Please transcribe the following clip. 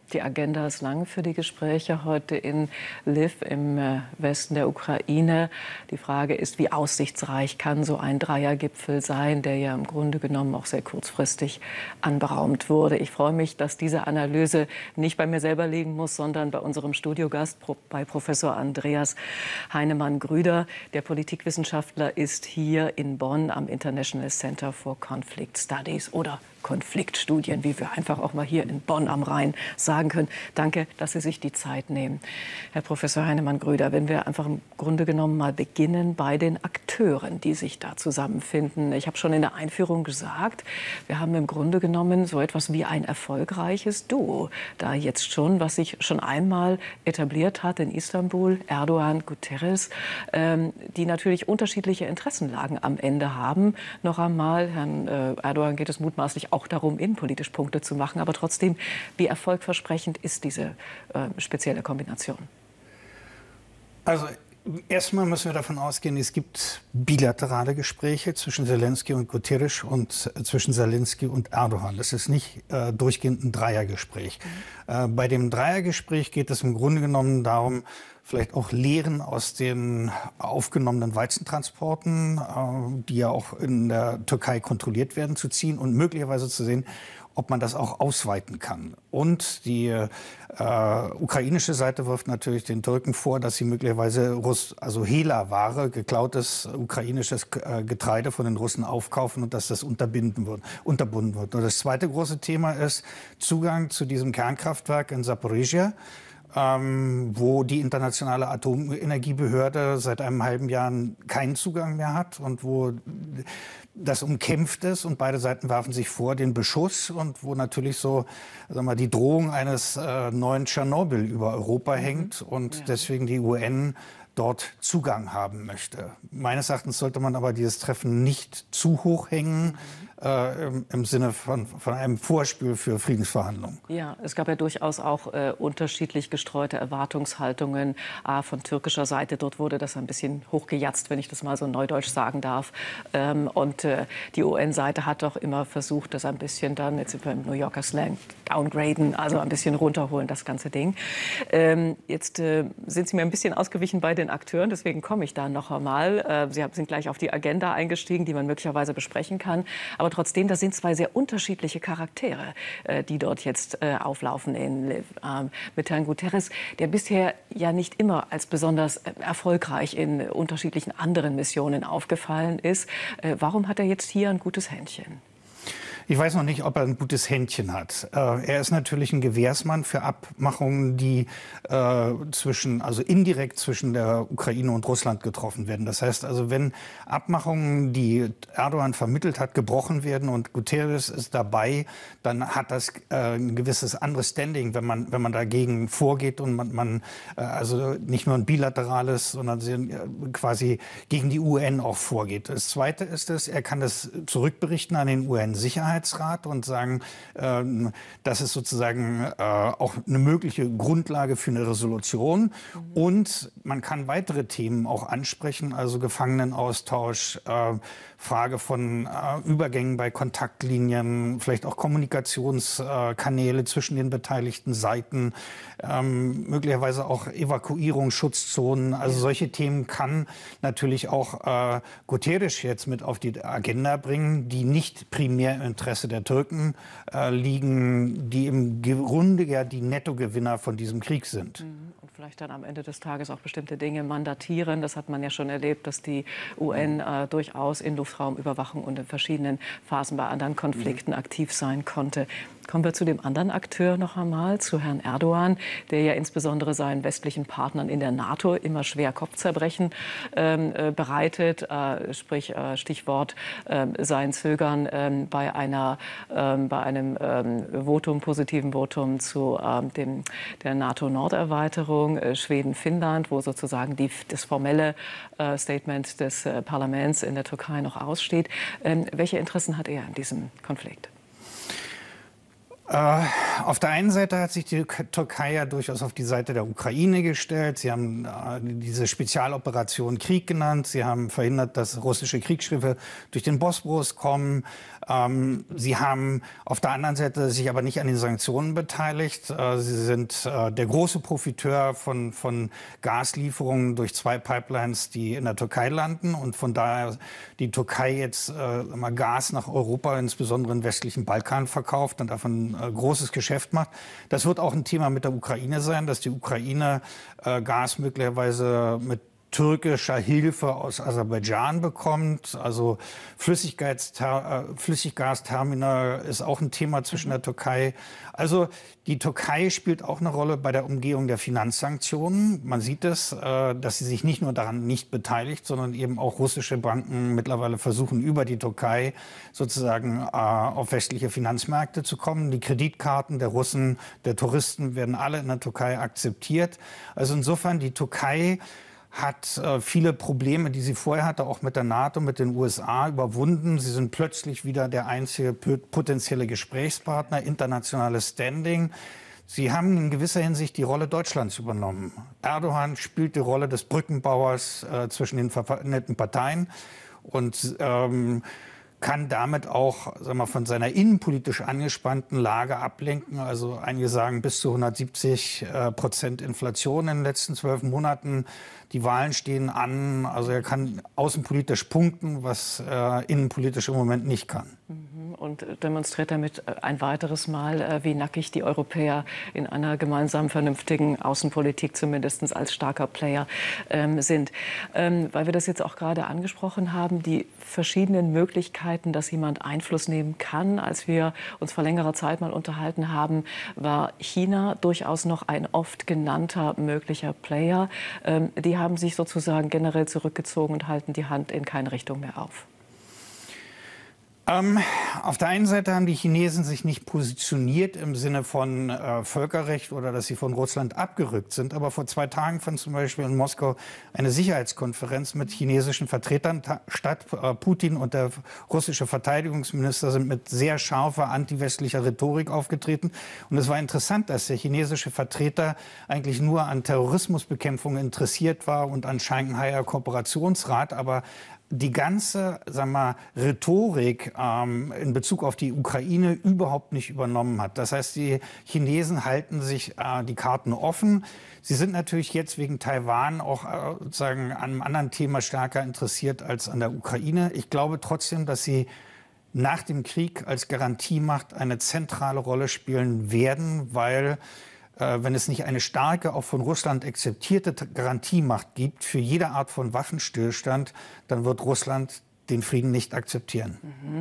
Die Agenda ist lang für die Gespräche heute in Lviv im Westen der Ukraine. Die Frage ist, wie aussichtsreich kann so ein Dreiergipfel sein, der ja im Grunde genommen auch sehr kurzfristig anberaumt wurde. Ich freue mich, dass diese Analyse nicht bei mir selber liegen muss, sondern bei unserem Studiogast, bei Professor Andreas Heinemann-Grüder. Der Politikwissenschaftler ist hier in Bonn am International Center for Conflict Studies oder Konfliktstudien, wie wir einfach auch mal hier in Bonn am Rhein sagen können. Danke, dass Sie sich die Zeit nehmen. Herr Professor Heinemann-Grüder, wenn wir einfach im Grunde genommen mal beginnen bei den Akteuren, die sich da zusammenfinden. Ich habe schon in der Einführung gesagt, wir haben im Grunde genommen so etwas wie ein erfolgreiches Duo. Da jetzt schon, was sich schon einmal etabliert hat in Istanbul, Erdogan, Guterres, die natürlich unterschiedliche Interessenlagen am Ende haben. Noch einmal, Herrn Erdogan geht es mutmaßlich auch darum, innenpolitisch Punkte zu machen. Aber trotzdem, wie erfolgversprechend ist diese spezielle Kombination? Also erstmal müssen wir davon ausgehen, es gibt bilaterale Gespräche zwischen Zelensky und Guterres und zwischen Zelensky und Erdogan. Das ist nicht durchgehend ein Dreiergespräch. Bei dem Dreiergespräch geht es im Grunde genommen darum, vielleicht auch Lehren aus den aufgenommenen Weizentransporten, die ja auch in der Türkei kontrolliert werden, zu ziehen und möglicherweise zu sehen, ob man das auch ausweiten kann. Und die ukrainische Seite wirft natürlich den Türken vor, dass sie möglicherweise Hehlerware, geklautes ukrainisches Getreide von den Russen aufkaufen und dass das unterbunden wird. Und das zweite große Thema ist Zugang zu diesem Kernkraftwerk in Saporizhzhia, wo die internationale Atomenergiebehörde seit einem halben Jahr keinen Zugang mehr hat und wo das umkämpft ist und beide Seiten werfen sich vor den Beschuss und wo natürlich so, sagen wir, die Drohung eines neuen Tschernobyl über Europa hängt und deswegen die UN dort Zugang haben möchte. Meines Erachtens sollte man aber dieses Treffen nicht zu hoch hängen, im Sinne von einem Vorspiel für Friedensverhandlungen. Ja, es gab ja durchaus auch unterschiedlich gestreute Erwartungshaltungen von türkischer Seite. Dort wurde das ein bisschen hochgejatzt, wenn ich das mal so neudeutsch sagen darf. Und die UN-Seite hat doch immer versucht, das ein bisschen dann, jetzt sind wir im New Yorker Slang, downgraden, also ein bisschen runterholen, das ganze Ding. Jetzt sind Sie mir ein bisschen ausgewichen bei den Akteuren, deswegen komme ich da noch einmal. Sie sind gleich auf die Agenda eingestiegen, die man möglicherweise besprechen kann. Aber trotzdem, das sind zwei sehr unterschiedliche Charaktere, die dort jetzt auflaufen in Lviv. Mit Herrn Guterres, der bisher ja nicht immer als besonders erfolgreich in unterschiedlichen anderen Missionen aufgefallen ist. Warum hat er jetzt hier ein gutes Händchen? Ich weiß noch nicht, ob er ein gutes Händchen hat. Er ist natürlich ein Gewährsmann für Abmachungen, die indirekt zwischen der Ukraine und Russland getroffen werden. Das heißt also, wenn Abmachungen, die Erdogan vermittelt hat, gebrochen werden und Guterres ist dabei, dann hat das ein gewisses anderes Standing, wenn man dagegen vorgeht und man also nicht nur ein bilaterales, sondern quasi gegen die UN auch vorgeht. Das Zweite ist er kann das zurückberichten an den UN-Sicherheitsrat und sagen, das ist sozusagen auch eine mögliche Grundlage für eine Resolution. Und man kann weitere Themen auch ansprechen, also Gefangenenaustausch, Frage von Übergängen bei Kontaktlinien, vielleicht auch Kommunikationskanäle zwischen den beteiligten Seiten, möglicherweise auch Evakuierung, Schutzzonen. Also solche Themen kann natürlich auch Guterres jetzt mit auf die Agenda bringen, die nicht primär im Interesse der Türken liegen, die im Grunde ja die Nettogewinner von diesem Krieg sind. Und vielleicht dann am Ende des Tages auch bestimmte Dinge mandatieren. Das hat man ja schon erlebt, dass die UN durchaus in Luftraumüberwachung und in verschiedenen Phasen bei anderen Konflikten aktiv sein konnte. Kommen wir zu dem anderen Akteur noch einmal, zu Herrn Erdogan, der ja insbesondere seinen westlichen Partnern in der NATO immer schwer Kopfzerbrechen bereitet. Sprich, Stichwort sein Zögern bei einem positiven Votum zu der NATO-Norderweiterung, Schweden-Finnland, wo sozusagen das formelle Statement des Parlaments in der Türkei noch aussteht. Welche Interessen hat er in diesem Konflikt? Auf der einen Seite hat sich die Türkei ja durchaus auf die Seite der Ukraine gestellt. Sie haben diese Spezialoperation Krieg genannt. Sie haben verhindert, dass russische Kriegsschiffe durch den Bosporus kommen. Sie haben auf der anderen Seite sich aber nicht an den Sanktionen beteiligt. Sie sind der große Profiteur von Gaslieferungen durch 2 Pipelines, die in der Türkei landen. Und von daher die Türkei jetzt mal Gas nach Europa, insbesondere im westlichen Balkan, verkauft und davon großes Geschäft macht. Das wird auch ein Thema mit der Ukraine sein, dass die Ukraine Gas möglicherweise mit türkischer Hilfe aus Aserbaidschan bekommt. Also Flüssiggasterminal ist auch ein Thema zwischen der Türkei. Also die Türkei spielt auch eine Rolle bei der Umgehung der Finanzsanktionen. Man sieht es, dass sie sich nicht nur daran nicht beteiligt, sondern eben auch russische Banken mittlerweile versuchen, über die Türkei sozusagen auf westliche Finanzmärkte zu kommen. Die Kreditkarten der Russen, der Touristen werden alle in der Türkei akzeptiert. Also insofern die Türkei hat viele Probleme, die sie vorher hatte, auch mit der NATO, mit den USA, überwunden. Sie sind plötzlich wieder der einzige potenzielle Gesprächspartner, internationales Standing. Sie haben in gewisser Hinsicht die Rolle Deutschlands übernommen. Erdogan spielt die Rolle des Brückenbauers zwischen den verfeindeten Parteien und kann damit auch, sagen wir, von seiner innenpolitisch angespannten Lage ablenken. Also einige sagen bis zu 170% Inflation in den letzten 12 Monaten. Die Wahlen stehen an. Also er kann außenpolitisch punkten, was innenpolitisch im Moment nicht kann. Und demonstriert damit ein weiteres Mal, wie nackig die Europäer in einer gemeinsamen, vernünftigen Außenpolitik zumindest als starker Player sind. Weil wir das jetzt auch gerade angesprochen haben, die verschiedenen Möglichkeiten, dass jemand Einfluss nehmen kann. Als wir uns vor längerer Zeit mal unterhalten haben, war China durchaus noch ein oft genannter möglicher Player. Die haben sich sozusagen generell zurückgezogen und halten die Hand in keine Richtung mehr auf. Auf der einen Seite haben die Chinesen sich nicht positioniert im Sinne von Völkerrecht oder dass sie von Russland abgerückt sind. Aber vor 2 Tagen fand zum Beispiel in Moskau eine Sicherheitskonferenz mit chinesischen Vertretern statt. Putin und der russische Verteidigungsminister sind mit sehr scharfer antiwestlicher Rhetorik aufgetreten. Und es war interessant, dass der chinesische Vertreter eigentlich nur an Terrorismusbekämpfung interessiert war und an Shanghaier Kooperationsrat. Aber die ganze, sagen wir, Rhetorik in Bezug auf die Ukraine überhaupt nicht übernommen hat. Das heißt, die Chinesen halten sich die Karten offen. Sie sind natürlich jetzt wegen Taiwan auch sozusagen an einem anderen Thema stärker interessiert als an der Ukraine. Ich glaube trotzdem, dass sie nach dem Krieg als Garantiemacht eine zentrale Rolle spielen werden, weil wenn es nicht eine starke, auch von Russland akzeptierte Garantiemacht gibt für jede Art von Waffenstillstand, dann wird Russland den Frieden nicht akzeptieren.